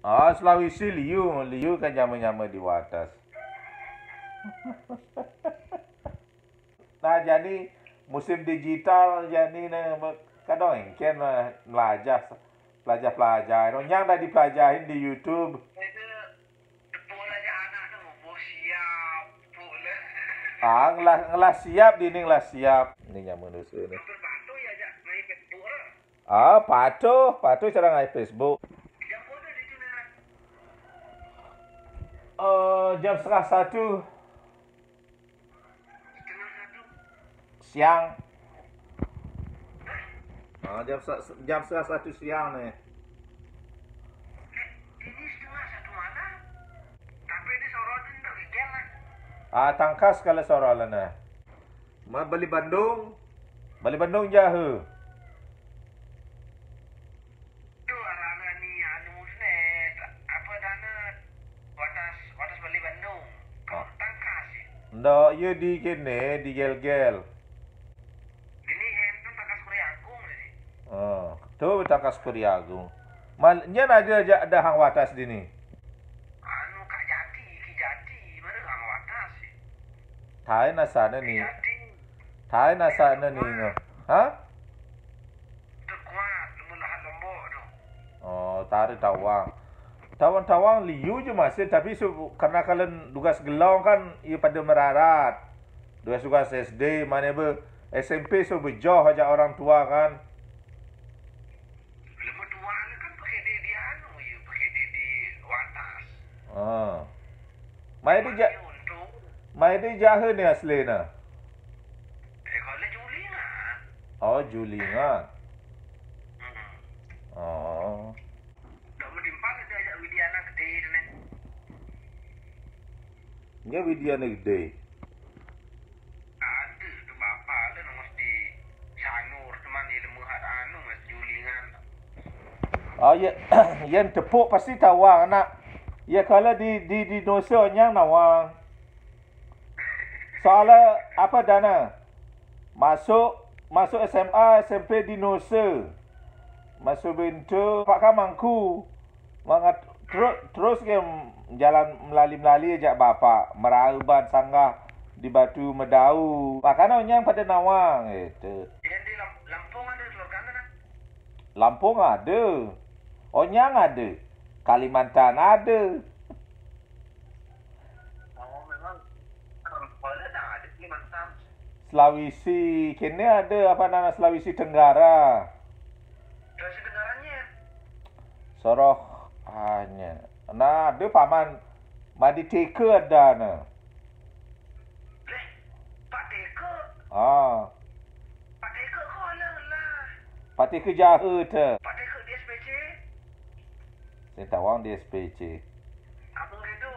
Sulawesi Liu. Liu kan nyama-nyama di watas. Nah, jadi musim digital jadi kadang engken belajar pelajar-pelajar. Yang dah dipelajarin di YouTube. Ngelah siap dini ngelah siap. Ini yang manusia ni. Patuh cara ngai Facebook. Jam setengah satu siang. Jam setengah satu siang ni. Ini setengah satu mana? Tapi ini sorotin tak weekend lah. Tangkas kalau sorolan na. Balik Bandung. Balik Bandung jauh. Tu arana ni anu ni apa dana watas balik Bandung. Kau tangkas sih. Ndak, ya di kene di gel-gel. Ini hendak tangkas Korea Agung ni. Tu tangkas Korea Agung. Malnya ada hang watas dini. Anu Kak Jati, Ki Jati, mana hang watas sih. Thai nasana ni. Jati. Thai nasana ni ngah. Ha? Terkuat, mulahan Lombok tu. Tarik Tawang. Tawang Liu je masih, tapi karena kalian tugas gelang kan ia pada merarat. Tugas SD mana SMP berjauh aja orang tua kan. Lama tua ni kan pakai dia anu je, pakai di watas. Mai di jahe ni asli na. Kalau Juli lah. Juli ngah. Tak menimpang dia ajak Widiana gede tu ni. Nya Widya ni gede. Ada tu bapa dia nak mesti sanur teman dia lemuhat anu mas Julingan. Ya, yang tepuk pasti Tawang nak. Ya kalau di dosa yang nawang. Soalnya apa dana? Masuk SMA, SMP di Nusa. Masuk bintu Pak Kamangku. Terus ke jalan melali aja bapak. Meraban sanggah di Batu Medau. Makanya yang pada nawang itu. Yang di Lampung ada keluarga mana? Lampung ada. Onyang ada. Kalimantan ada. Memang kalau dah ada Kalimantan. Sulawesi, kini ada apa nama Sulawesi Tenggara. Sulawesi Tenggaranya. Soroh hanya. Nah, ada paman Madi Teka ada na. Pak Teka. Pak Teka kau lah. Pak Teka jahe tu. Pak Teka di SPC. Saya tawang di SPC. Abang gitu.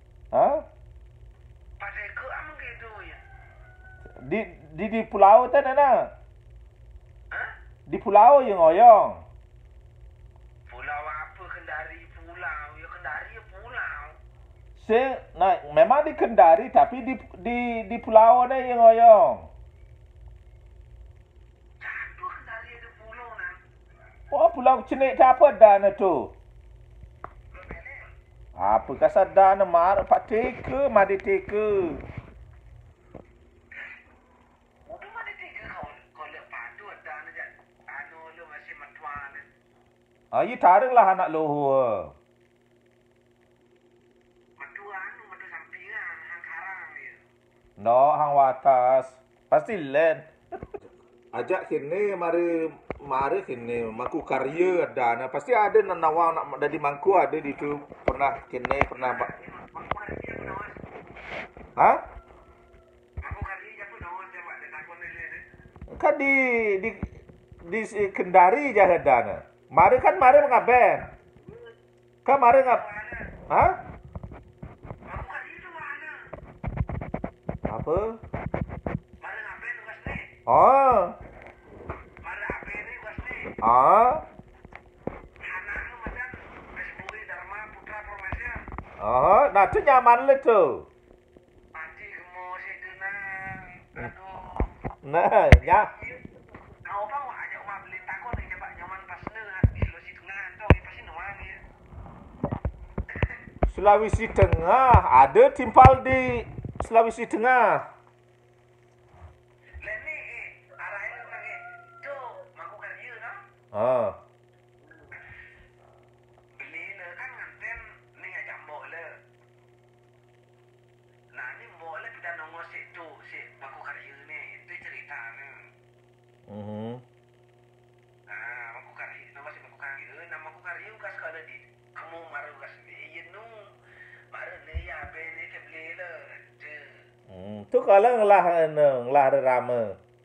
Pak Teka abang gitu ya. Di pulau tu na. Hah? Di pulau yang oyong. Pulau apa? Kendari pulau. Ya Kendari ya pulau. Memang di Kendari tapi di pulau ni yang oyong. Satu Kendari ada pulau nah. Pulau Cenik tak apa dah na tu. Apa kasar dah na mar Pak Teka, Madi Teka. Udah Madi Teka kau lepas tu ada na jak. Anu lu masih matuan. Ya tarik lah anak lohur. Matu sampingan, hang karang dia. No, hang watas. Pasti land. Ajak kini mari kini Mangku Karya ada. Nah, pasti ada nawang nak dari Mangku ada di tu. Pernah pak. Ha? Aku kali apa nawan coba dia takon dia. Kan di Kendari je ada. Nah. Mari mengaben. Kan mari ngap. Ha? Aku kali itu mana? Apa? Mari ngapain tugas ni? Mari apa ni tugas ni? Anak lu macam Resbui Dharma Putra Promesya. Nah tu nyaman le tu. Panci gemus itu nang. Aduh. Nah, ya. Kau bang ajak beli takon ni coba nyaman pas ni di Sulawesi Tengah tu pasti nuang dia. Sulawesi Tengah. Ada timpal di Sulawesi Tengah. Lah ni arah itu lagi. Tu Mangku Karya no. Ha. Beli le kan nganten ni ngajak mbok le. Nah ni mbok le kita nongol situ si Mangku Karya ni. Itu cerita ni. Mangku Karya nama si Mangku Karya. Nama Mangku Karya ukas kalau di kamu maru ukas ni. Iya nu. Maru ni ya be ni ke beli le. Tu kalau ngelah rama.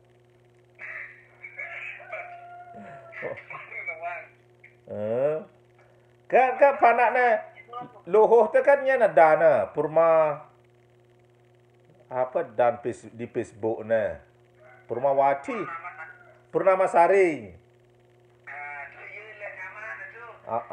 Kan panaknya Luhuh tu kan nya ada na Purma apa dan di Facebook na. Purmawati. Purnamasari. Tu ye le nama tu.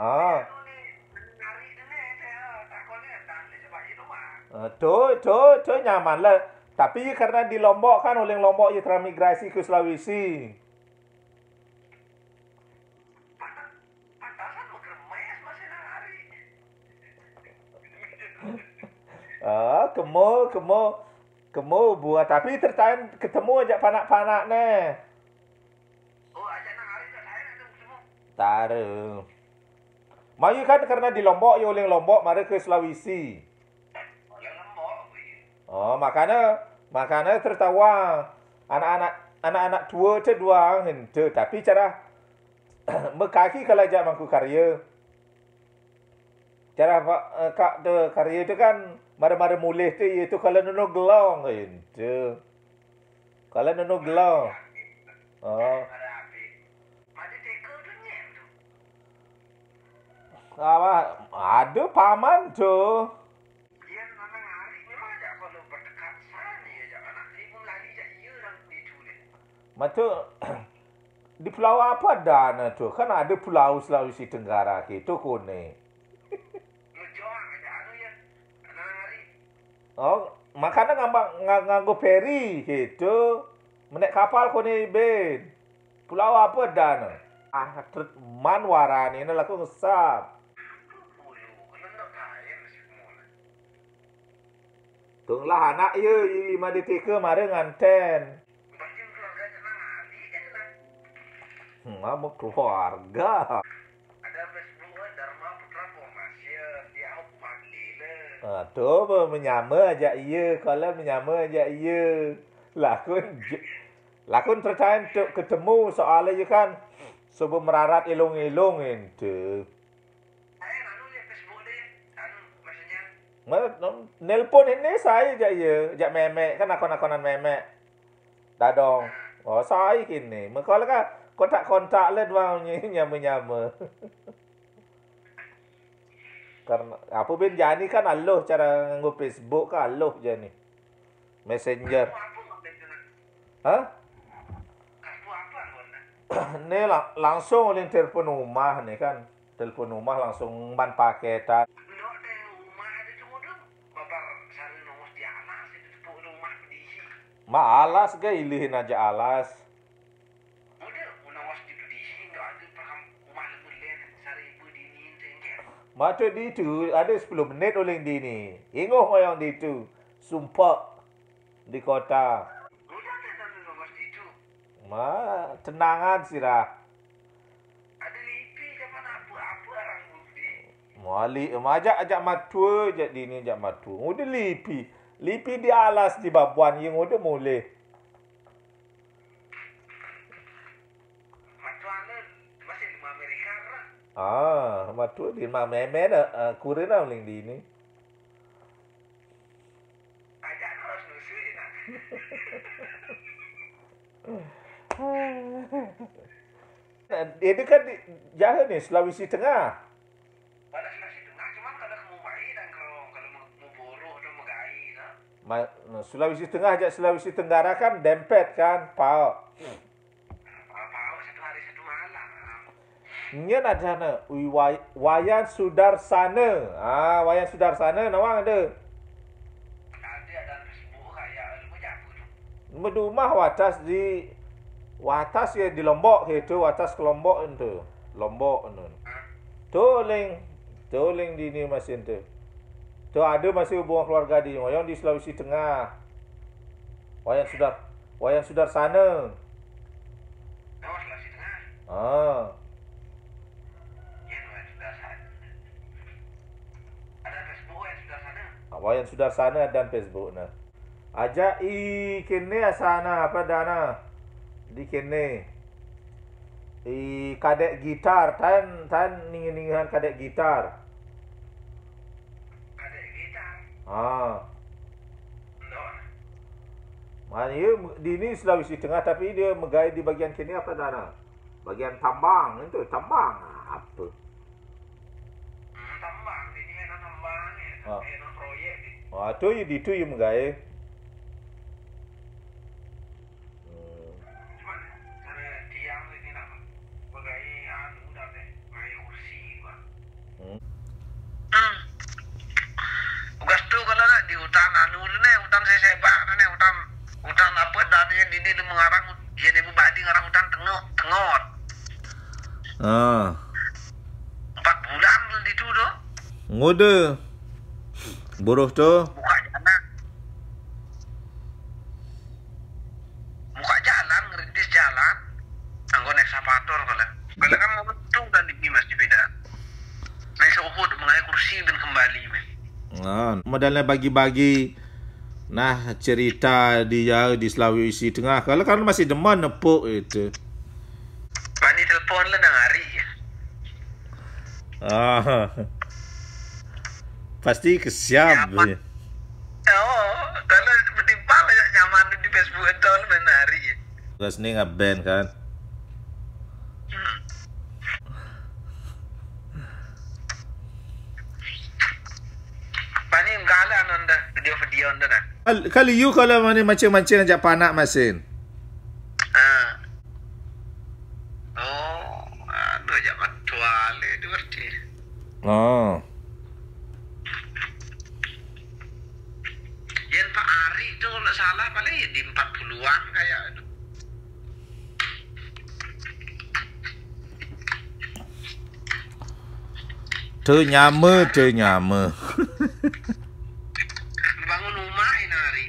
Tu nyaman lah. Tapi karena di Lombok kan oleh Lombok ia transmigrasi ke Sulawesi. Pantasan berkemes masih hari. Kemo buat tapi tertain ketemu aja panak-panak ne. Oh, aja nang hari tak saya ada ketemu. Taruh. Mari kan karena di Lombok ia oleh Lombok mari ke Sulawesi. Oh, makanya tertawa anak-anak tua tu dua hente tapi cara mekaki kalau ajak Mangku Karya. Cara kak de Karya tu kan mara-mara mulih tu iaitu kalau nono gelong hente. Kalau nono gelong. Oh. Ada paman tu. Macam di pulau apa dana tu? Kan ada pulau Sulawesi Tenggara gitu kone. Oh, makanya nganggo feri gitu. Menek kapal kone ben. Pulau apa dana? Man warani ni laku ngesap. Tunglah anak ye 5 detik ke mari nganten. Mau keluarga. Ada Facebook Dharma Putra Formasi dia panggil. Tu menyama aja iya, kalau menyama aja iya. Lakun tercain ketemu soalnya je kan. Sebab merarat ilung-ilung itu. Saya lalu lihat Facebook dia, maksudnya. Nelpon ini saya aja iya, ajak memek kan akon-akonan memek. Dadong. Oh saya kini. Kalau kan kontak-kontak lah dua nyama-nyama. Karena apa ben jani kan aloh cara nganggo Facebook kan aloh je ni. Messenger. Hah? Ni langsung oleh telefon rumah ni kan. Telefon rumah langsung ban paketan. Alas ke ilihin aja alas. Macam di tu ada 10 menit oleh di ni. Ingoh yang di tu. Sumpah di kota. Tenangan sirah. Ada lipi zaman apa orang bukti. Mali ajak matua ajak di ni ajak matua. Udah lipi. Lipi di alas di babuan yang udah boleh. Matuannya masih di Amerika lah. Matua di memen kurin awling di ni. Ajak terus nusuin. Ini kan jahat ni Sulawesi Tengah. Pada Sulawesi Tengah cuma kalau kamu bayi dan kalau mau buruh atau mau gai lah. Sulawesi Tengah ajak Sulawesi Tenggara kan dempet kan pau. Pau satu hari satu malam. Nya ada na Wayan Sudarsana. Wayan Sudarsana nawang ada. Ada Facebook kayak lu jago tu. Medumah watas di watas ya di Lombok itu watas ke Lombok itu. Lombok itu. Toling di ni mesin tu. Tu ada masih hubungan keluarga di Wayang di Sulawesi Tengah. Wayang Sudarsana. Oh, Sulawesi Tengah. Ah. Ya, Wayang Sudarsana. Ada Facebook Wayang Sudarsana. Wayang Sudarsana dan Facebook nah. Aja kene asana apa dana di kene. Kadek gitar tan ningan kadek gitar. Kadek gitar. Mana di ini Sulawesi Tengah tapi dia megai di bagian kene apa dana? Bagian tambang itu tambang apa? Tambang ini kan tambang ya, proyek ni. Tu di tu yang megai. Tugas tu kalau nak di hutan anu ni, hutan sesebak ni, hutan apa dan yang ini dia mengarang, dia badi ngarang hutan tengot. 4 bulan di tu tu. Ngode. Buruh tu. Buka jalan, ngerintis jalan. Anggon ekskavator kalau. Kalau kan mau betul dan di Bimas di beda. Nah, seuhud mengenai kursi dan kembali men. Modalnya bagi-bagi nah cerita dia di Sulawesi Tengah. Kalau kan masih deman nepuk itu. Pani telepon lah nang hari. Pasti kesiap. Nyaman. Kalau bertimpa lah nyaman di Facebook itu lah menari. Terus ni nge-band kan. Pani enggala nonda video nonda nah. Kali you kalau mana macam-macam ajak panak masin. Aduh jangan tuale di berarti. Yang Pak Ari tu kalau salah paling di 40-an kayak itu. Tu nyama. Bangun rumah ini Ari.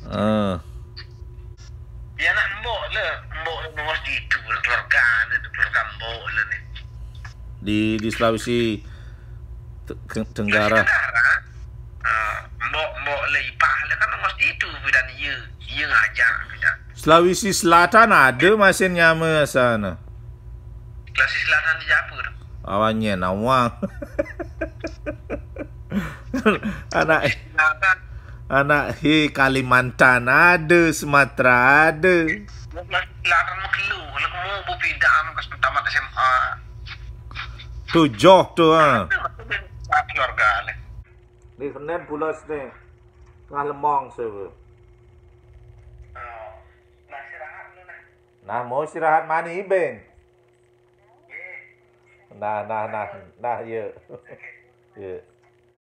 Ya nak mbok nongos di itu keluarga mbok lah ni. Di Sulawesi Tenggara. Mbok le ipah le kan nongos di itu dan ia ngajak kita. Sulawesi Selatan ada masin nyama sana. Sulawesi Selatan di Japur. Awalnya nawang. anak Kalimantan ada, Sumatera ada. Selatan Mekelu, kalau kamu mau pindah ke tamat SMA. Tu Johor tu Keluarga le. Ni Senen Pulau ni. Tengah Lemong sewe. Nak istirahat dulu nah. Nah, mau istirahat mana Iben? Nah, ya. Ya.